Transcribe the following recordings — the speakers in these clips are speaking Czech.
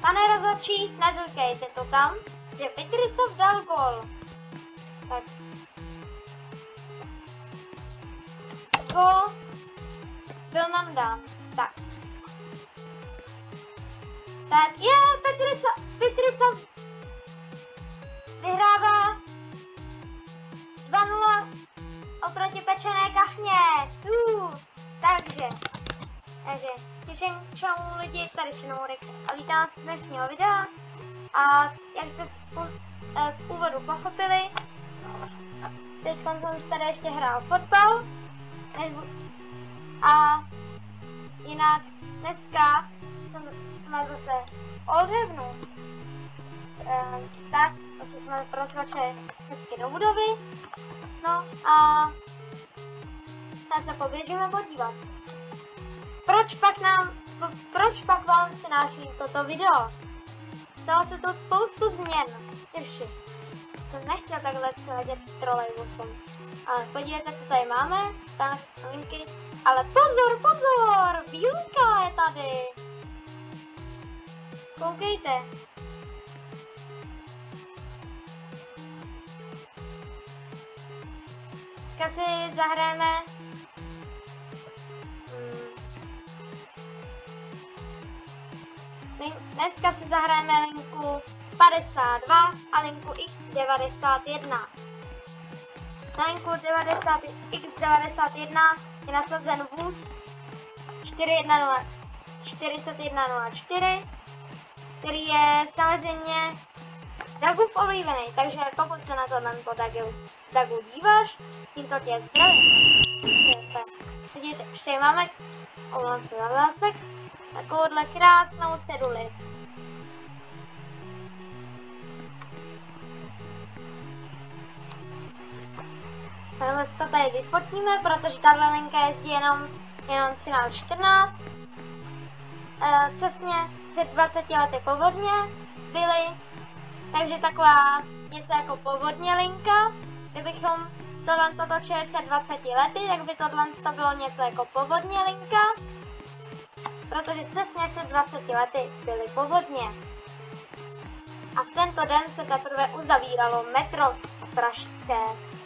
Pane rozhodčí, nedokejte to tam, že Petrysov dal gól. Tak. Gól byl nám dán. Tak. Tak je, Petrysov vyhrává 2-0 oproti Pečené Kachně. Takže čau lidi, tady Šenomorek a vítám vás z dnešního videa. A jak jste z úvodu pochopili, teď jsem tady ještě hrál fotbal. A jinak dneska jsme zase Oldhavenu. Tak, zase jsme prozvačili hezky do budovy. No a tak se poběžíme podívat. Proč pak vám přináším toto video? Stalo se tu spoustu změn. Ještě jsem nechtěl takhle letět trolejbusem. Ale podívejte, co tady máme. Tak, novinky. Ale pozor! Bílka je tady. Koukejte. Dneska si zahrajeme linku 52 a linku X91. Na linku X91 je nasazen vůz 4104, který je samozřejmě Dagův oblíbený, takže pokud se na to Dagu díváš, tímto tě zdravím. Vidíte, ještě máme takovouhle krásnou ceduli. Takhle si to tady vyfotíme, protože tahle linka jezdí jenom 13-14. Přesně před 20 lety povodně byly, takže taková něco jako povodně linka. Kdybychom tohle točili před 20 lety, tak by tohle bylo něco jako povodně linka. Protože přesně před 20 lety byly povodně. A v tento den se teprve uzavíralo metro pražské.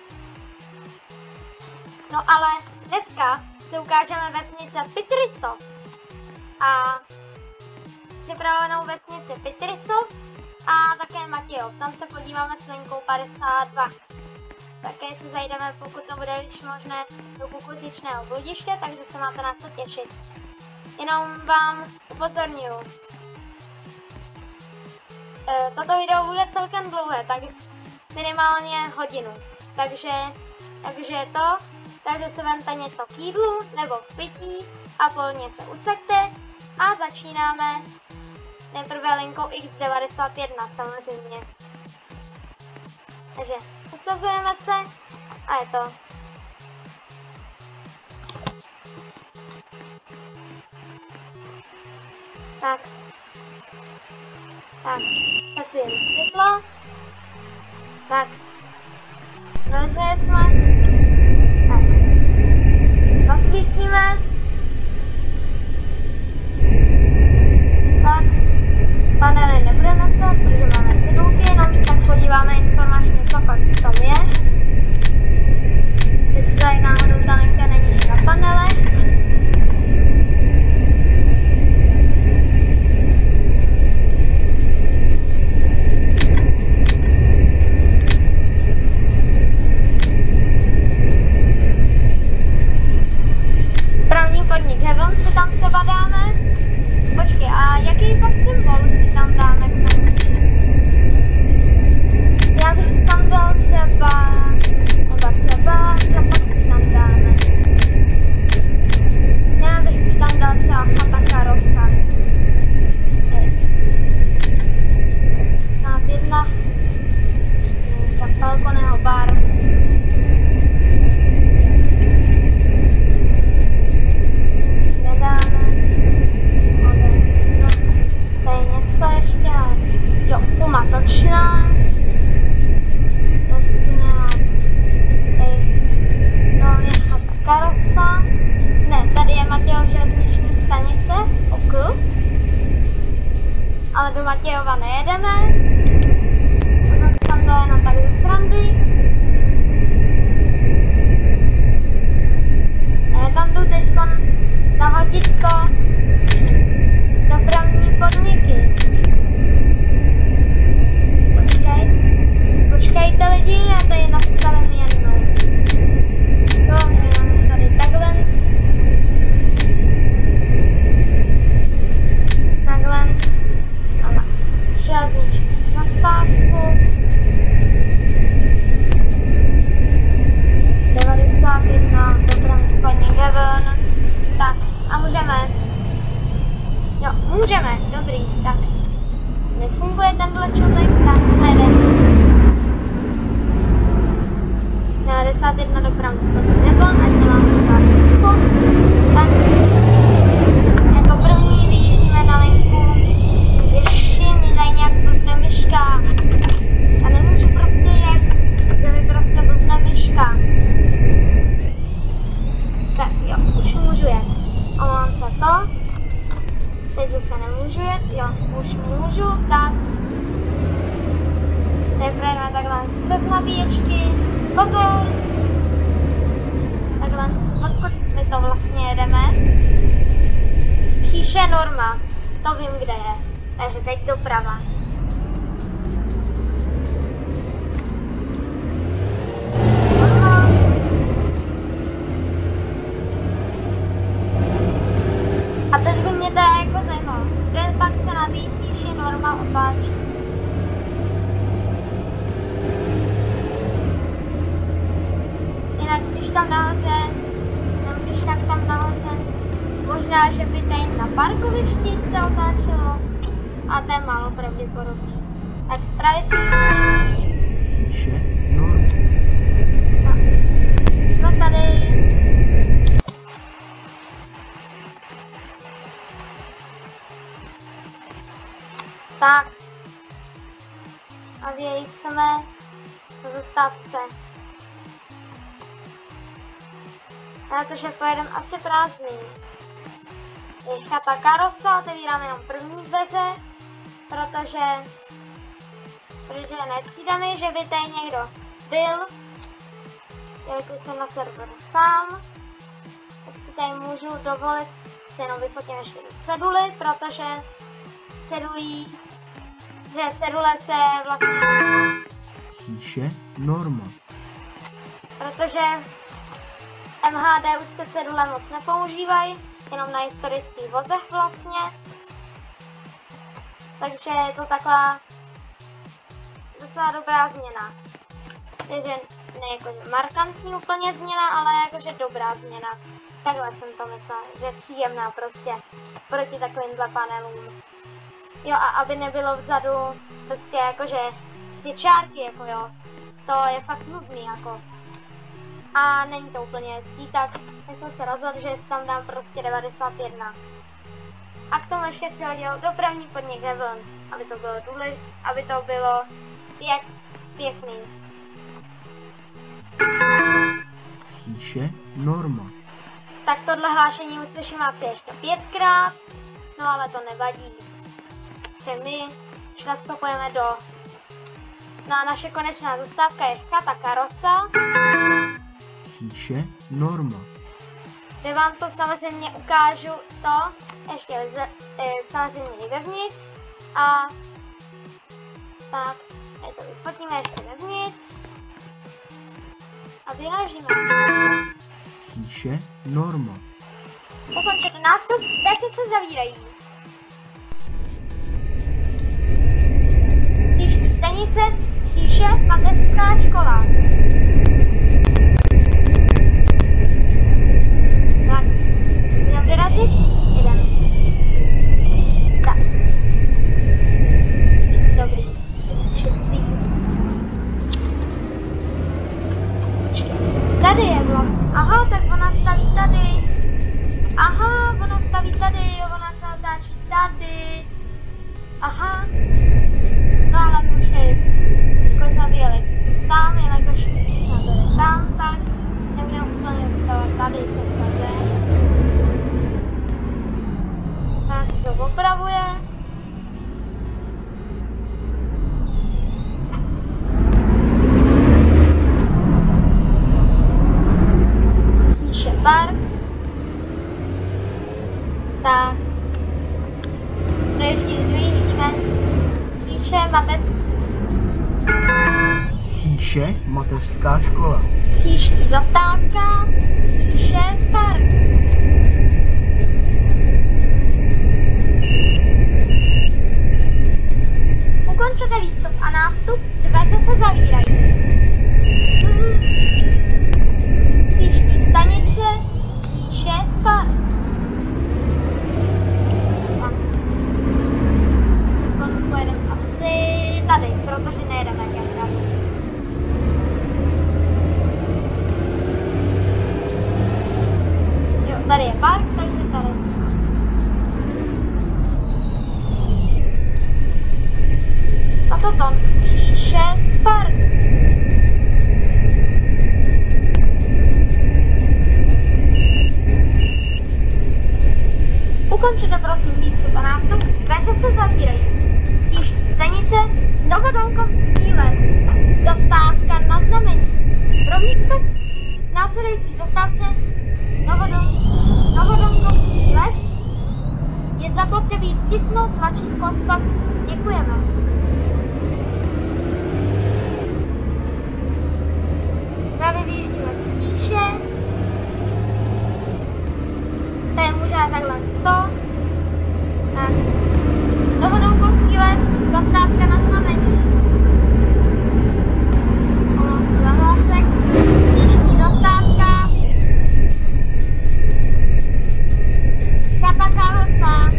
No ale dneska si ukážeme vesnice Petrysov. A připravenou vesnici Petrysov a také Matějov. Tam se podíváme s linkou 52. Také si zajdeme, pokud to bude již možné, do kukuřičného bludiště, takže se máte na co těšit. Jenom vám upozorňuji. Toto video bude celkem dlouhé, tak minimálně hodinu. Takže si vemte něco k jídlu nebo k pití a volně se usaďte a začínáme nejprve linkou X91 samozřejmě. Takže usazujeme se a je to. Tak, zasvítíme světlo. Tak, rozhřeje jsme. Tak, zasvítíme. Tak, panely nebude nastat, protože máme cedulky, jenom tak podíváme informačně, co pak tam je. Jestli tady náhodou ta linka není na panelech. Podnik Heaven si tam třeba dáme. Počkej, a jaký pak symbol si tam dáme? Já bych tam dal třeba, co pak si tam dáme? Já bych si tam dal třeba Chata Rosa. Snad jedna Falconeho bar. Umatočná. Jasně. ale do Matějova nejedeme. Tam to je jenom tak ze srandy. Tam jdu teďkon nahodit to dopravní podniky. Počkejte lidi, já tady nastavím jednou. To mám tady takhle. Takhle. A na železniční zastávku. 91 dopravní podnik Heaven. Tak, a můžeme. Jo, můžeme, dobrý, tak. Nefunguje tenhle člověk, tak nejde. 91 dopravní podnik Heaven, ať nemáme závisku. Tak, jako první vyjíždíme na linku. Ještě mi dají nějak blbne myška. Já nemůžu prostě jet, že mi prostě blbne myška. Tak jo, už můžu jet. Omlouvám se to. Teď zase nemůžu jet, jo, už můžu, tak. Teď projedeme takhle přes nabíječky, pozor. Takhle, odkud my to vlastně jedeme. Chýše Norma, to vím, kde je. Takže teď doprava. A teď by mě to jako zajímalo, kde pak se na té chýši Norma otáčí. Jinak když tam nahoře, nebo když tak tam nahoře, možná, že by tady na parkovišti se otáčelo, a to je málo pravděpodobné. Tak pravici. Chýše Norma. Tak. Jsme tady. Tak. A vyjeli jsme na zastávce. Na to, že pojedeme asi prázdný. Je chata karosa, otevíráme jenom první dveře, protože necídáme, že by tady někdo byl. Jelikož jsem na serveru sám, tak si tady můžu dovolit si jenom vyfotím ještě ceduly, protože cedule se vlastně... Chýše Norma. Protože MHD už se cedule moc nepoužívají, jenom na historických vozech vlastně. Takže je to taková docela dobrá změna. Takže ne jakože markantní úplně změna, ale jakože dobrá změna. Takhle jsem to myslela, že příjemná prostě proti takovýmhle panelům. Jo, a aby nebylo vzadu prostě jakože svěčárky, jako jo. To je fakt nudný jako. A není to úplně hezký, tak jsem se rozhodl, že si tam dám prostě 91. A k tomu ještě přihodil dopravní podnik Heaven, aby to bylo pěkný. Chýše Norma. Tak tohle hlášení uslyším asi ještě 5krát, no ale to nevadí. Že my už nastupujeme na naše konečná zastávka je chata karosa. Chýše Norma. Kde vám to samozřejmě ukážu to, ještě samozřejmě i vevnitř. A tak, tady to vyfotíme ještě vevnitř. A vyrážíme. Chýše Norma. Ukončete nástup, dveře se zavírají. Příští stanice, Chýše, mateřská škola. Tak, jdem vyrazit? Jdem. Tak. Dobrý. Šestý. Tady je vlast. Aha, tak ona staví tady. Aha, ona staví tady, ona se otáčí tady. Aha. No ale my už tady zavěli tam, jelikož jsme byli tam, tak nebudeme úplně vstávat tady, jsem se. Tak se to opravuje. Tak. Dojíždíme. Chýše mateřská škola. Příští zastávka, Chýše park. Ukončete výstup a nástup, dveře se zavírají. Příští stanice, Chýše park. Pojedeme asi tady, protože nejedeme tak. Tady je park, takže tady. A toto Chýše park. Ukončete prosím výstup a nástup, dveře se zavírají. Příští stanice Novodolkovský les. Zastávka na znamení. Pro výstup následující zastávce Novodolkovský les je zapotřebí stisknout tlačítko stop. Děkujeme. Právě vyjíždíme z Chýše. Tady můžeme takhle 100. Tak. Novodolkovský les, zastávka na znamení. Příští zastávka. Chata Karosa.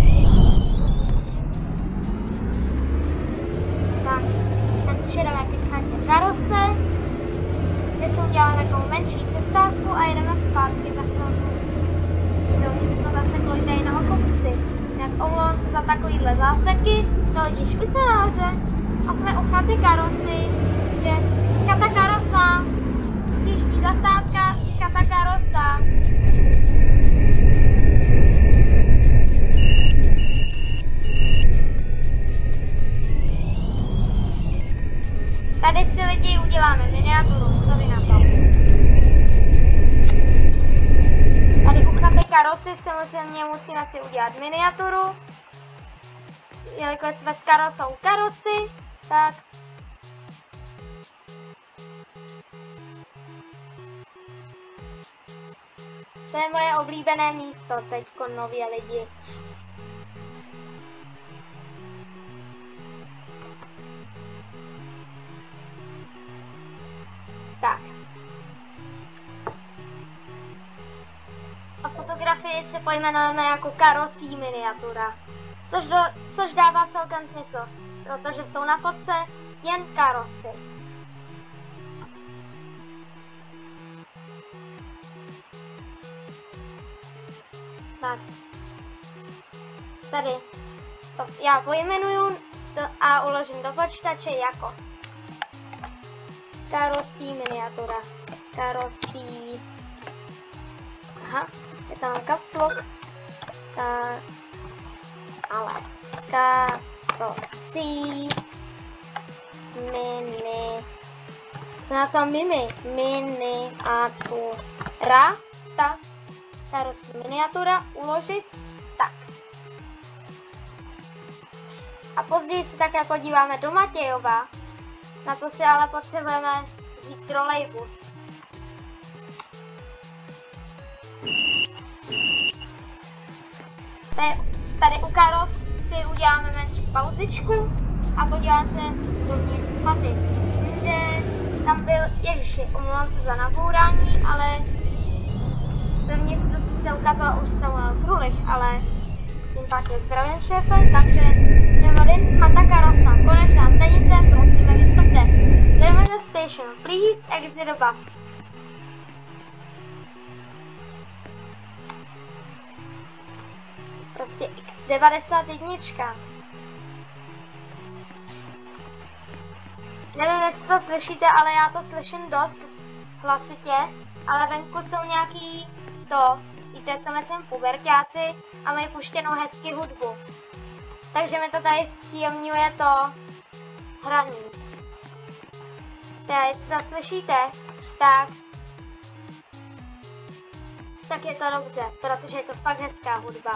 Tak už jedeme ke chatě Karose, kde si uděláme takovou menší přestávku a jedeme zpátky takovou. Jo, mě to zaseklo i tady na kopci. Tak omlouvám se za takovýhle záseky, no vidíš, už jsme nahoře a jsme u chaty Karosy, že chata Karosa, příští zastávka, chata Karosa. Tady si lidi uděláme miniaturu, co vy na to? Tady u chaty Karosy samozřejmě musíme si udělat miniaturu. Jelikož jsme s Karosou Karosy, tak to je moje oblíbené místo teďko nově lidi. Tak. A fotografii se pojmenujeme jako Karosí miniatura. Což dává celkem smysl, protože jsou na fotce jen Karosy. Tak. Tady to já pojmenuju a uložím do počítače jako Karosí miniatura. Karosí. Aha, je tam caps lock. Ale Karosí mini. Co na co miniatura. Tak. Karosí miniatura uložit. Tak. A později se také podíváme do Matějova. Na to si ale potřebujeme vzít trolejbus. Tady u Karos si uděláme menší pauzičku a podíváme se dovnitř chaty. Vím, že tam byl, ježiši, omlouvám se za nabourání, ale dovnitř to sice ukázalo už Samuel Krulich, ale tím pak je zdravím šéfe, takže jdeme chata Karosa, konečná stanice, prosíme vystupte. Terminal station, please exit the bus. Prostě X91. Nevím, jestli to slyšíte, ale já to slyším dost hlasitě, ale venku jsou nějaký víte, co myslím, puberťáci a mají puštěnou hezky hudbu. Takže mi to tady zpříjemňuje to hraní. Teda, jestli to slyšíte, tak tak je to dobře, protože je to fakt hezká hudba.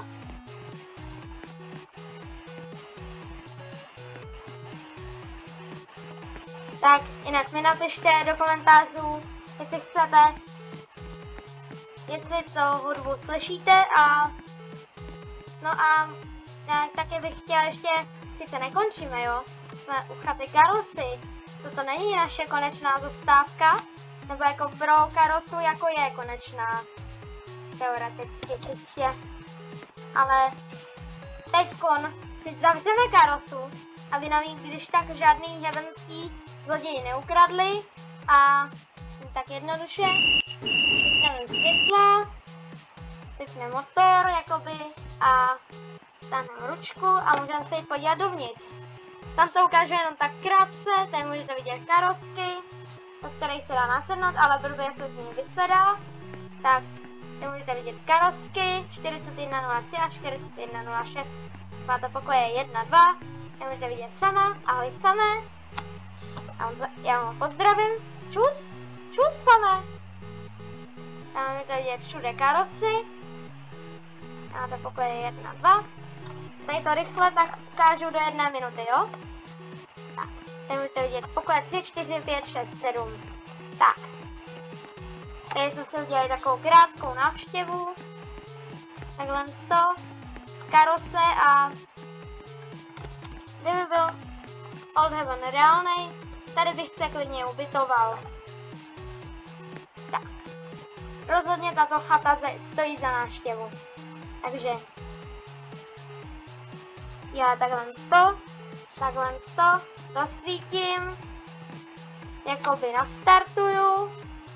Tak, jinak mi napište do komentářů, jestli chcete, jestli to hudbu slyšíte a no a taky bych chtěla ještě, sice nekončíme, jo, jsme u chaty Karosy, toto není naše konečná zastávka, nebo jako pro Karosu jako je konečná, teoreticky čistě, ale teďkon si zavřeme Karosu, aby nám ji když tak žádný heavenský zloději neukradli a tak jednoduše vypneme světla, vypneme motor jakoby a stáhneme ručku a můžeme se jít podívat dovnitř. Tam to ukážu jenom tak krátce, tady můžete vidět karosky, do kterých se dá nasednout, ale blbě se z ní vysedá. Tak, tady můžete vidět karosky 4103 a 4106. Máte pokoje 1, 2, tady můžete vidět Sama, ahoj Samé. Já vám pozdravím, čus, čus Samé. Tam můžete vidět všude karosy. Máte pokoje 1, 2. Tady to rychle tak ukážu do 1 minuty, jo? Tak, tady můžete vidět pokoje 3, 4, 5, 6, 7. Tak. Tady jsme si udělali takovou krátkou návštěvu. Takhle to. Karose a kdyby byl Old Heaven reálnej, tady bych se klidně ubytoval. Tak. Rozhodně tato chata stojí za návštěvu. Takže já takhle to rozsvítím, jakoby nastartuju,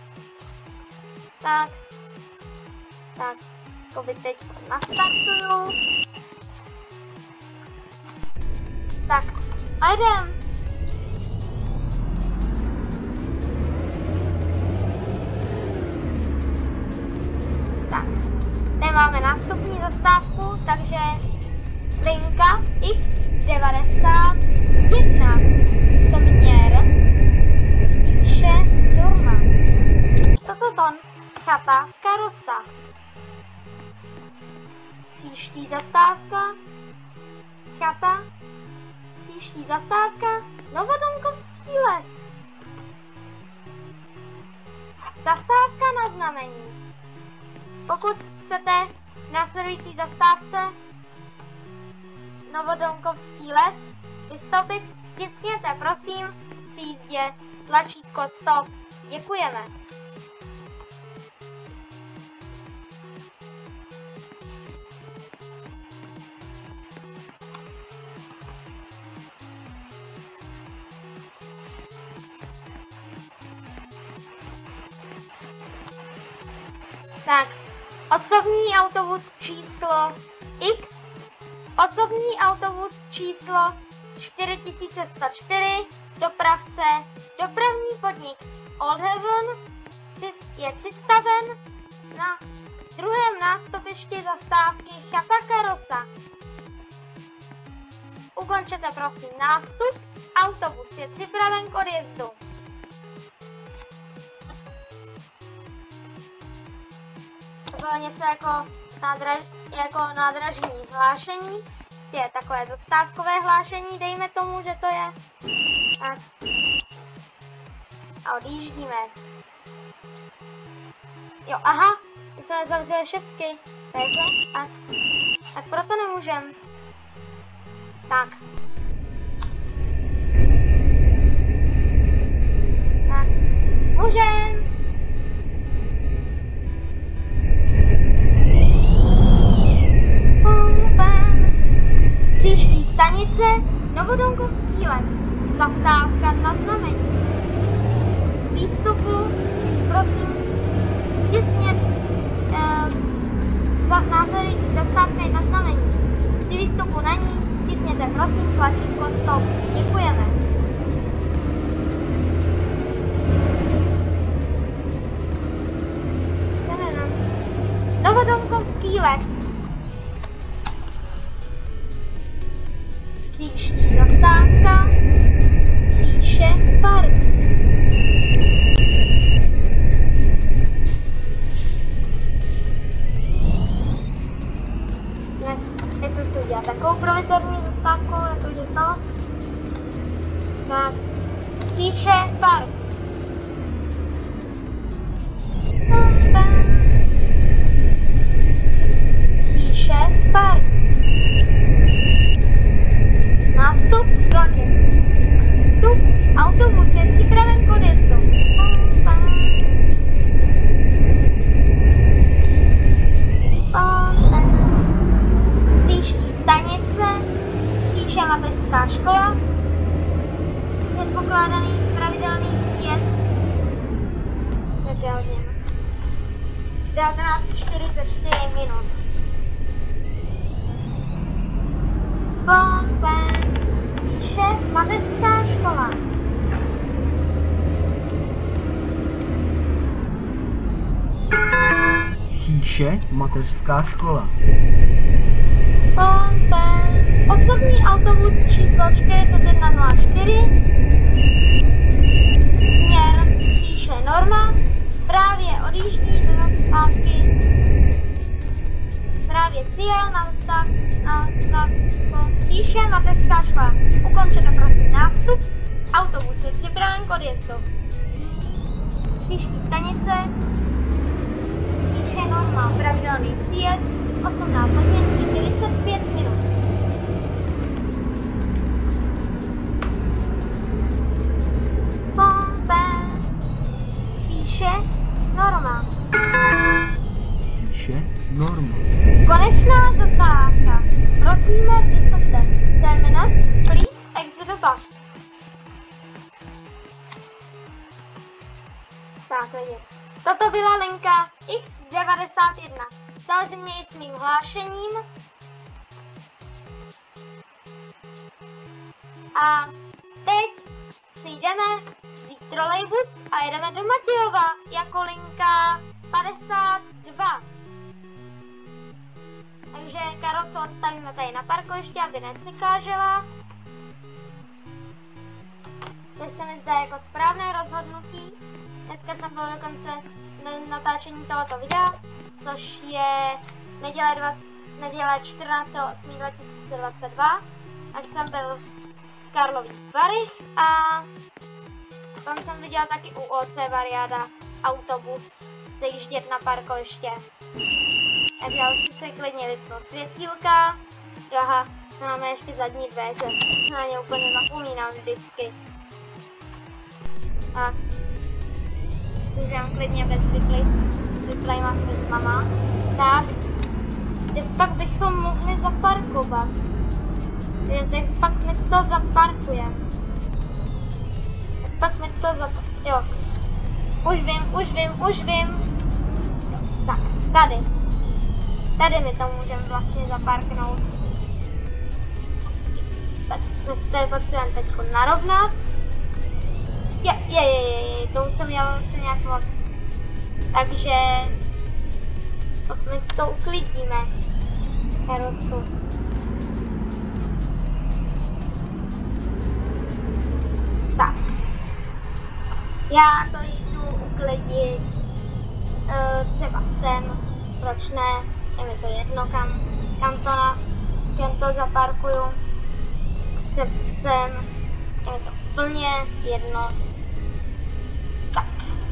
tak, jakoby teď nastartuju, tak a jdem. Tak, tady máme nástupní zastávku, takže linka X91 směr Chýše Durma. Toto ton chata Karosa. Příští zastávka chata, příští zastávka Novodomkovský les. Zastávka na znamení. Pokud chcete v následující zastávce Novodomkovský les vystoupit, stiskněte prosím při jízdě tlačítko stop. Děkujeme. Tak, osobní autobus číslo X, osobní autobus číslo 4104, dopravce, dopravní podnik Old Heaven je přistaven na druhém nástupišti zastávky Chata Karosa. Ukončete prosím nástup, autobus je připraven k odjezdu. To bylo něco jako nádražní hlášení, je takové zastávkové hlášení, dejme tomu, že to je. Tak. A odjíždíme. Jo, aha, my jsme zavřeli všechny. Takže, tak proto nemůžem. Tak. Tak, můžem. Příští stanice Novodomkovský les. Zastávka na znamení. Výstupu, prosím, stěsně za následující zastávky na znamení. Při výstupu na ní stěsněte prosím tlačítko stop. Děkujeme. Novodomkovský les. Příští zastávka Chýše Park. takovou provizorní zastávku, jakože to. Tak. Píše park. Píše park. Nástup vlakem. Nástup autobus je připraven k odjezdu. Příští stanice, Příště mateřská škola, předpokládaný pravidelný příjezd. Tak je hodně. 19:44 minut. Příště mateřská škola. Příště mateřská škola. Osobní autobus číslo 4104. Směr Příště Norma. Právě odjíždí ze zastávky. Právě přijel na zastávku Příště mateřská škola. Ukončete prosím nástup. Autobus je připraven k odjezdu. Příští stanice Příště Norma. Pravidelný příjezd 18 hodin 45 minut. Příště Norma. Příště Norma. Konečná zastávka. Prosíme, vystupte. Terminus, please exit the bus. Tak, lidi. Toto byla linka X91. Samozřejmě i s mým hlášením. A teď si jdeme vzít trolejbus a jedeme do Matějova jako linka 52. Takže Karol se odstavíme tady na parkovišti, aby nesvykážela. To se mi zdá jako správné rozhodnutí. Dneska jsem byl dokonce na natáčení tohoto videa, což je neděle 14.8.2022. Tak jsem byl v Karlových Varech a tam jsem viděl taky u OC Variáda autobus zajíždět na parkoviště. Takže už si klidně vypnu světýlka. Aha, máme ještě zadní dveře. Na ně úplně zapomínám vždycky. Tak. Můžeme klidně bez vyplejma světlama. Tak. Teď pak bychom mohli zaparkovat. Teď pak my to zaparkujeme. Pak mi to jo. Už vím. Tak, tady. Tady my to můžeme vlastně zaparknout. Tak, my si tady potřebujeme teď narovnat. To už jsem dělal se nějak moc. Takže my to uklidíme. Karosku. Tak. Já to jdu uklidit třeba sem. Proč ne? Je mi to jedno, kam to zaparkuju. Sem. Je mi to úplně jedno. Tak.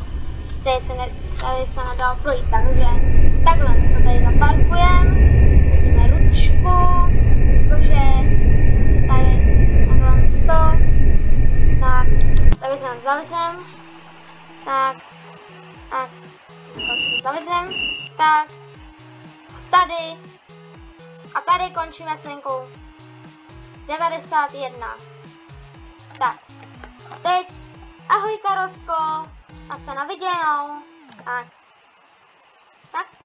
Tady se nedalo projít, takže takhle to tady zaparkujeme. Vidíme ručku, jakože tady takhle to. Tak, tady se zavřem. Tak. Zavřem. Tak. Tady. A tady končíme s linkou 91. Tak. Teď. Ahoj Karosko. A se na viděnou. Tak.